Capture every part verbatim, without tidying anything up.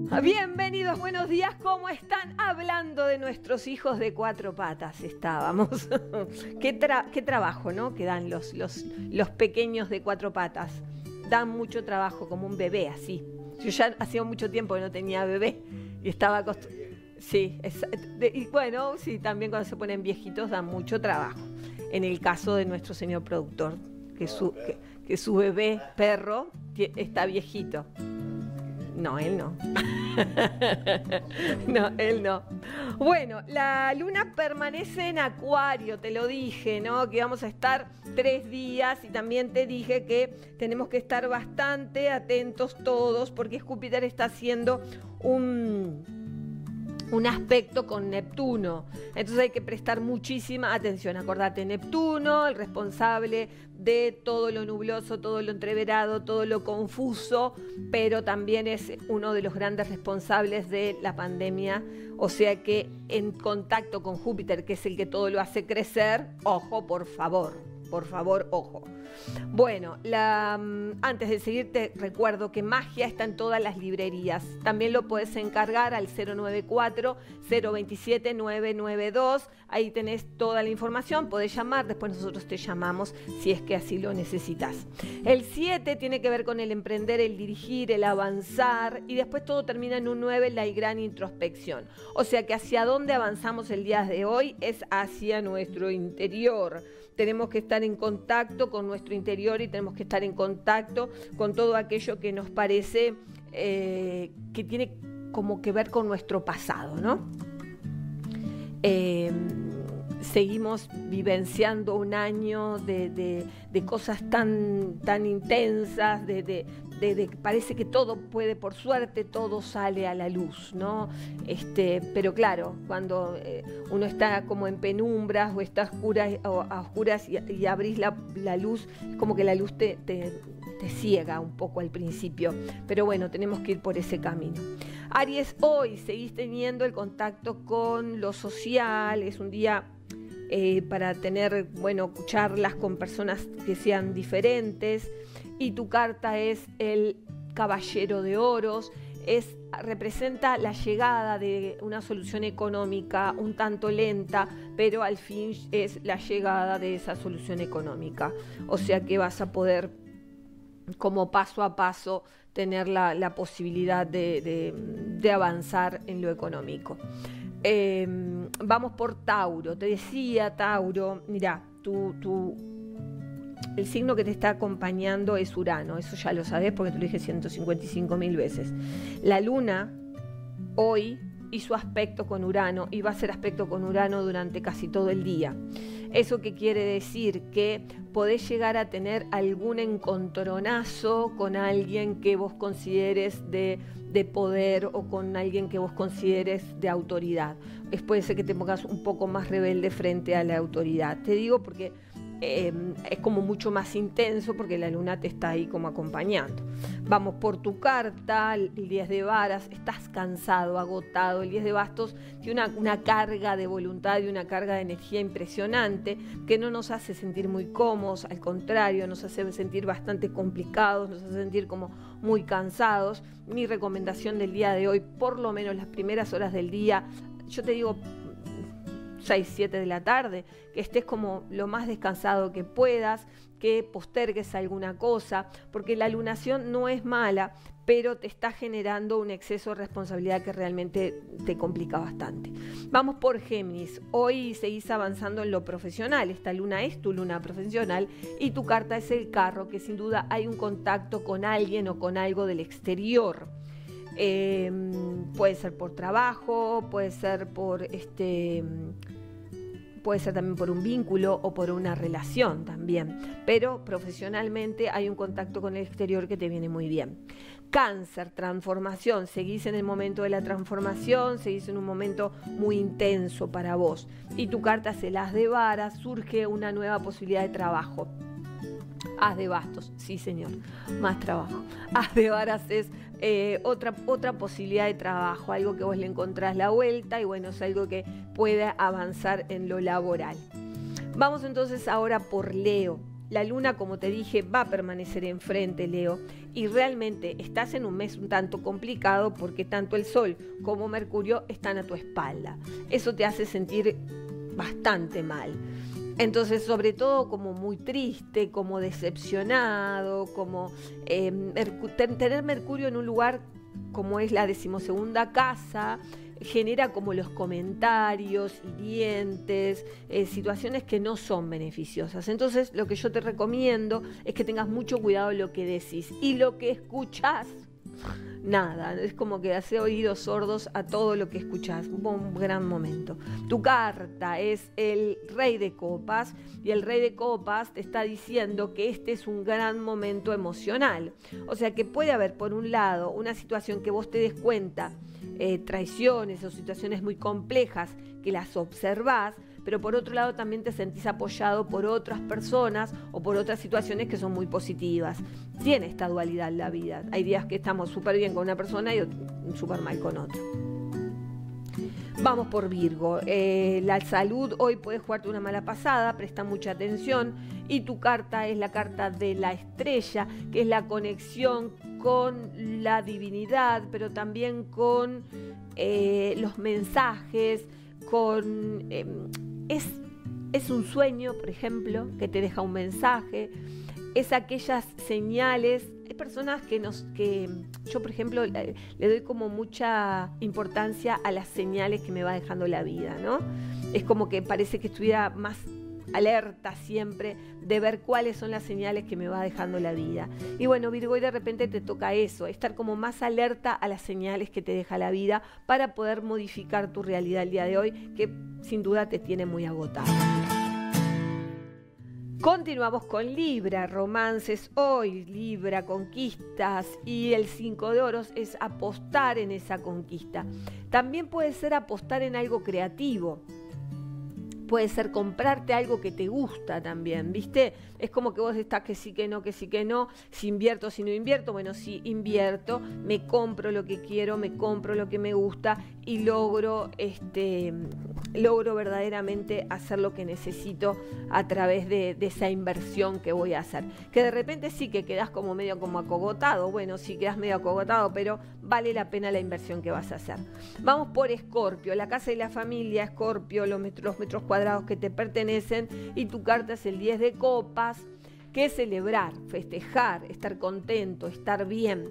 Bienvenidos, buenos días, ¿cómo están? Hablando de nuestros hijos de cuatro patas estábamos. qué, tra qué trabajo, ¿no? Que dan los, los, los pequeños de cuatro patas. Dan mucho trabajo, como un bebé, así. Yo ya hacía mucho tiempo que no tenía bebé y estaba acostumbrada. Sí, es, de, y bueno, sí, también cuando se ponen viejitos dan mucho trabajo. En el caso de nuestro señor productor, que su, que, que su bebé perro está viejito. No, él no. No, él no. Bueno, la luna permanece en Acuario, te lo dije, ¿no? Que vamos a estar tres días y también te dije que tenemos que estar bastante atentos todos porque Júpiter está haciendo un... un aspecto con Neptuno, entonces hay que prestar muchísima atención. Acordate, Neptuno, el responsable de todo lo nubloso, todo lo entreverado, todo lo confuso, pero también es uno de los grandes responsables de la pandemia, o sea que en contacto con Júpiter, que es el que todo lo hace crecer, ojo, por favor, por favor, ojo. Bueno, la, antes de seguir te recuerdo que Magia está en todas las librerías. También lo puedes encargar al cero nueve cuatro, cero dos siete, nueve nueve dos. Ahí tenés toda la información, podés llamar, después nosotros te llamamos si es que así lo necesitas. El siete tiene que ver con el emprender, el dirigir, el avanzar, y después todo termina en un nueve, la gran introspección. O sea que hacia dónde avanzamos el día de hoy es hacia nuestro interior. Tenemos que estar en contacto con nuestro interior y tenemos que estar en contacto con todo aquello que nos parece eh, que tiene como que ver con nuestro pasado, ¿no? Eh, seguimos vivenciando un año de, de, de cosas tan, tan intensas, de, de, de, de parece que todo puede, por suerte, todo sale a la luz, ¿no? Este, pero claro, cuando eh, uno está como en penumbras o está a oscuras, o a oscuras y, y abrís la, la luz, es como que la luz te, te, te ciega un poco al principio, pero bueno, tenemos que ir por ese camino. Aries, hoy seguís teniendo el contacto con lo social, es un día eh, para tener, bueno, charlas con personas que sean diferentes, y tu carta es el Caballero de Oros, es, representa la llegada de una solución económica un tanto lenta, pero al fin es la llegada de esa solución económica, o sea que vas a poder, como paso a paso, tener la, la posibilidad de, de, de avanzar en lo económico. Eh, vamos por Tauro. Te decía, Tauro, mira, tu, tu, el signo que te está acompañando es Urano, eso ya lo sabes porque te lo dije ciento cincuenta y cinco mil veces. La luna hoy hizo aspecto con Urano y va a hacer aspecto con Urano durante casi todo el día. ¿Eso qué quiere decir? Que podés llegar a tener algún encontronazo con alguien que vos consideres de, de poder o con alguien que vos consideres de autoridad. Es, puede ser que te pongas un poco más rebelde frente a la autoridad. Te digo porque eh, es como mucho más intenso porque la luna te está ahí como acompañando. Vamos por tu carta, el diez de varas, estás cansado, agotado. El diez de bastos tiene una, una carga de voluntad y una carga de energía impresionante que no nos hace sentir muy cómodos, al contrario, nos hace sentir bastante complicados, nos hace sentir como muy cansados. Mi recomendación del día de hoy, por lo menos las primeras horas del día, yo te digo seis, siete de la tarde, que estés como lo más descansado que puedas, que postergues alguna cosa, porque la lunación no es mala, pero te está generando un exceso de responsabilidad que realmente te complica bastante. Vamos por Géminis. Hoy seguís avanzando en lo profesional. Esta luna es tu luna profesional y tu carta es el carro, que sin duda hay un contacto con alguien o con algo del exterior. Eh, puede ser por trabajo, puede ser por este... puede ser también por un vínculo o por una relación también, pero profesionalmente hay un contacto con el exterior que te viene muy bien. Cáncer, transformación, seguís en el momento de la transformación, seguís en un momento muy intenso para vos y tu carta es el as de varas, surge una nueva posibilidad de trabajo. As de bastos, sí señor, más trabajo. As de varas es eh, otra, otra posibilidad de trabajo, algo que vos le encontrás la vuelta y bueno, es algo que pueda avanzar en lo laboral. Vamos entonces ahora por Leo. La luna, como te dije, va a permanecer enfrente, Leo, y realmente estás en un mes un tanto complicado porque tanto el Sol como Mercurio están a tu espalda. Eso te hace sentir bastante mal. Entonces, sobre todo como muy triste, como decepcionado, como eh, mercu- tener Mercurio en un lugar como es la decimosegunda casa, genera como los comentarios hirientes, eh, situaciones que no son beneficiosas. Entonces, lo que yo te recomiendo es que tengas mucho cuidado en lo que decís y lo que escuchás. Nada, es como que hace oídos sordos a todo lo que escuchás. Un gran momento. Tu carta es el Rey de Copas y el Rey de Copas te está diciendo que este es un gran momento emocional. O sea que puede haber, por un lado, una situación que vos te des cuenta, eh, traiciones o situaciones muy complejas que las observás, pero por otro lado también te sentís apoyado por otras personas o por otras situaciones que son muy positivas. Tiene esta dualidad la vida. Hay días que estamos súper bien con una persona y súper mal con otra. Vamos por Virgo. Eh, la salud hoy puede jugarte una mala pasada, presta mucha atención. Y tu carta es la carta de la estrella, que es la conexión con la divinidad, pero también con eh, los mensajes, con... Eh, Es, es un sueño, por ejemplo, que te deja un mensaje, es aquellas señales. Hay personas que nos, que yo, por ejemplo, le, le doy como mucha importancia a las señales que me va dejando la vida, ¿no? Es como que parece que estuviera más alerta siempre de ver cuáles son las señales que me va dejando la vida. Y bueno, Virgo, y de repente te toca eso, estar como más alerta a las señales que te deja la vida para poder modificar tu realidad el día de hoy, que sin duda te tiene muy agotado. Continuamos con Libra, romances hoy, Libra, conquistas, y el cinco de oros es apostar en esa conquista. También puede ser apostar en algo creativo. Puede ser comprarte algo que te gusta también, ¿viste? Es como que vos estás que sí, que no, que sí, que no. Si invierto, si no invierto. Bueno, si invierto, me compro lo que quiero, me compro lo que me gusta y logro, este, logro verdaderamente hacer lo que necesito a través de, de esa inversión que voy a hacer. Que de repente sí que quedás como medio como acogotado. Bueno, sí quedás medio acogotado, pero vale la pena la inversión que vas a hacer. Vamos por Escorpio, la casa de la familia, Escorpio, los metros, los metros cuadrados que te pertenecen, y tu carta es el diez de copas, que es celebrar, festejar, estar contento, estar bien.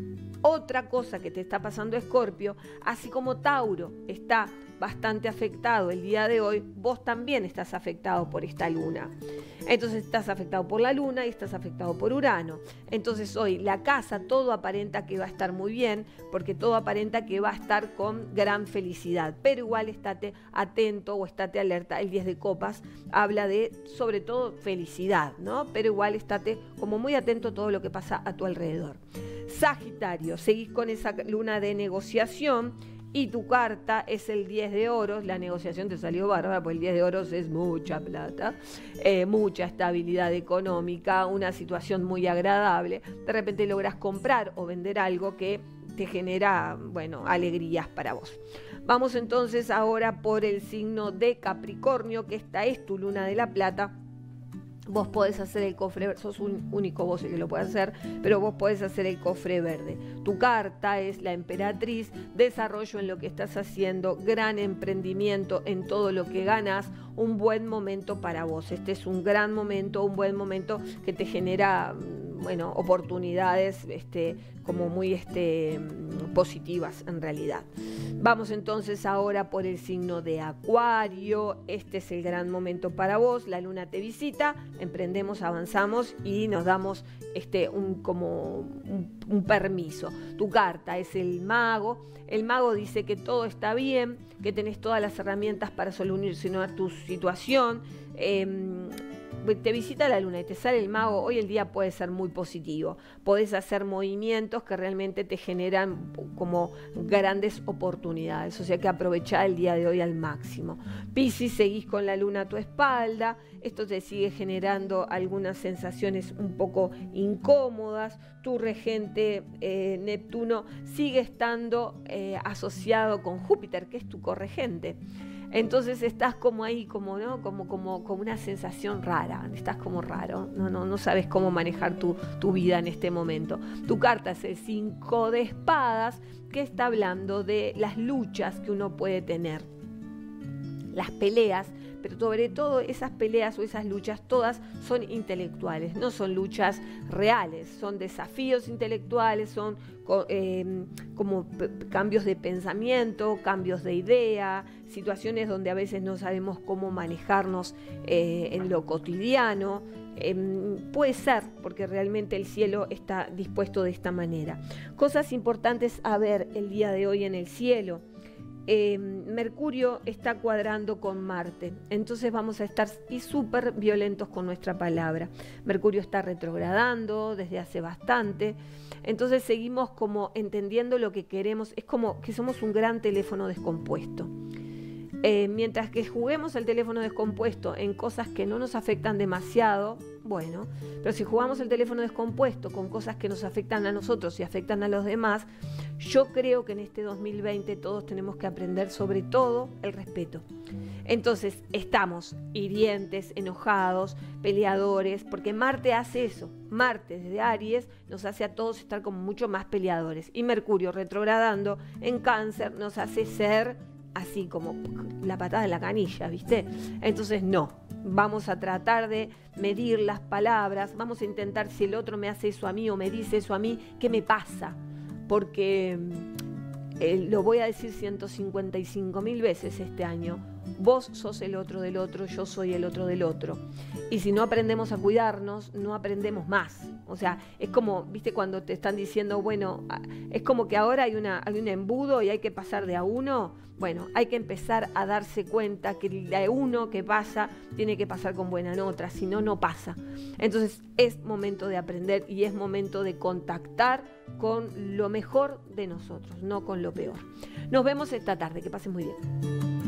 Otra cosa que te está pasando, Escorpio, así como Tauro está bastante afectado el día de hoy, vos también estás afectado por esta luna. Entonces estás afectado por la luna y estás afectado por Urano. Entonces hoy la casa, todo aparenta que va a estar muy bien, porque todo aparenta que va a estar con gran felicidad. Pero igual estate atento o estate alerta. El diez de copas habla de, sobre todo, felicidad, ¿no? Pero igual estate como muy atento a todo lo que pasa a tu alrededor. Sagitario, seguís con esa luna de negociación. Y tu carta es el diez de oros, la negociación te salió bárbara, porque el diez de oros es mucha plata, eh, mucha estabilidad económica, una situación muy agradable. De repente logras comprar o vender algo que te genera, bueno, alegrías para vos. Vamos entonces ahora por el signo de Capricornio, que esta es tu luna de la plata. Vos podés hacer el cofre verde, sos un único vos el que lo puede hacer, pero vos podés hacer el cofre verde. Tu carta es la emperatriz, desarrollo en lo que estás haciendo, gran emprendimiento en todo lo que ganas, un buen momento para vos. Este es un gran momento, un buen momento que te genera, bueno, oportunidades este, como muy este, positivas en realidad. Vamos entonces ahora por el signo de Acuario. Este es el gran momento para vos, la luna te visita, emprendemos, avanzamos y nos damos este, un, como un, un permiso. Tu carta es el mago. El mago dice que todo está bien, que tenés todas las herramientas para solucionar tu situación. Eh, te visita la luna y te sale el mago, hoy el día puede ser muy positivo. Podés hacer movimientos que realmente te generan como grandes oportunidades. O sea que aprovechá el día de hoy al máximo. Piscis, seguís con la luna a tu espalda. Esto te sigue generando algunas sensaciones un poco incómodas. Tu regente eh, Neptuno sigue estando eh, asociado con Júpiter, que es tu corregente. Entonces estás como ahí, como, ¿no? Como, como, como una sensación rara, estás como raro, no, no, no sabes cómo manejar tu, tu vida en este momento. Tu carta es el cinco de espadas, que está hablando de las luchas que uno puede tener, las peleas, pero sobre todo esas peleas o esas luchas todas son intelectuales, no son luchas reales, son desafíos intelectuales, son eh, como cambios de pensamiento, cambios de idea, situaciones donde a veces no sabemos cómo manejarnos eh, en lo cotidiano. Eh, puede ser, porque realmente el cielo está dispuesto de esta manera. Cosas importantes a ver el día de hoy en el cielo. Eh, Mercurio está cuadrando con Marte, entonces vamos a estar y súper violentos con nuestra palabra. Mercurio está retrogradando desde hace bastante, entonces seguimos como entendiendo lo que queremos, es como que somos un gran teléfono descompuesto. Eh, mientras que juguemos el teléfono descompuesto en cosas que no nos afectan demasiado, bueno, pero si jugamos el teléfono descompuesto con cosas que nos afectan a nosotros y afectan a los demás, yo creo que en este dos mil veinte todos tenemos que aprender sobre todo el respeto. Entonces estamos hirientes, enojados, peleadores, porque Marte hace eso. Marte desde Aries nos hace a todos estar como mucho más peleadores, y Mercurio retrogradando en Cáncer nos hace ser así como la patada de la canilla, ¿viste? Entonces no, vamos a tratar de medir las palabras, vamos a intentar, si el otro me hace eso a mí o me dice eso a mí, ¿qué me pasa? Porque eh, lo voy a decir ciento cincuenta y cinco mil veces este año, vos sos el otro del otro, yo soy el otro del otro. Y si no aprendemos a cuidarnos, no aprendemos más. O sea, es como, viste, cuando te están diciendo, bueno, es como que ahora hay, una, hay un embudo y hay que pasar de a uno. Bueno, hay que empezar a darse cuenta que el de uno que pasa tiene que pasar con buena nota, si no, no pasa. Entonces es momento de aprender y es momento de contactar con lo mejor de nosotros, no con lo peor. Nos vemos esta tarde, que pasen muy bien.